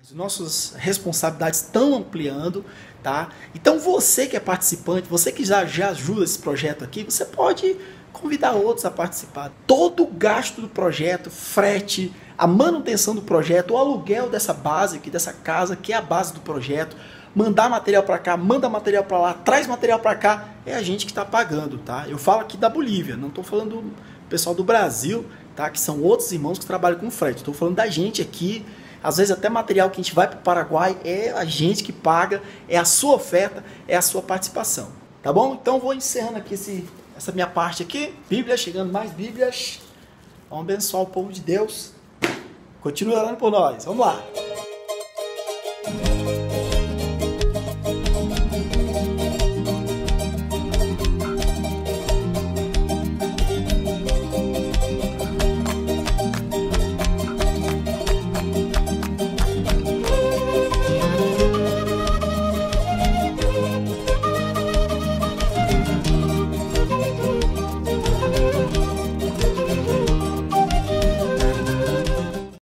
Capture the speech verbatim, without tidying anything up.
Nossas responsabilidades estão ampliando, tá? Então você que é participante, você que já, já ajuda esse projeto aqui, você pode convidar outros a participar. Todo o gasto do projeto, frete, a manutenção do projeto, o aluguel dessa base aqui, dessa casa, que é a base do projeto, mandar material para cá, manda material para lá, traz material para cá, é a gente que está pagando, tá? Eu falo aqui da Bolívia, não estou falando do pessoal do Brasil, tá? Que são outros irmãos que trabalham com frete. Estou falando da gente aqui. Às vezes até material que a gente vai para o Paraguai é a gente que paga, é a sua oferta, é a sua participação. Tá bom? Então vou encerrando aqui esse, essa minha parte aqui. Bíblia, chegando mais Bíblias. Vamos abençoar o povo de Deus. Continua orando por nós. Vamos lá.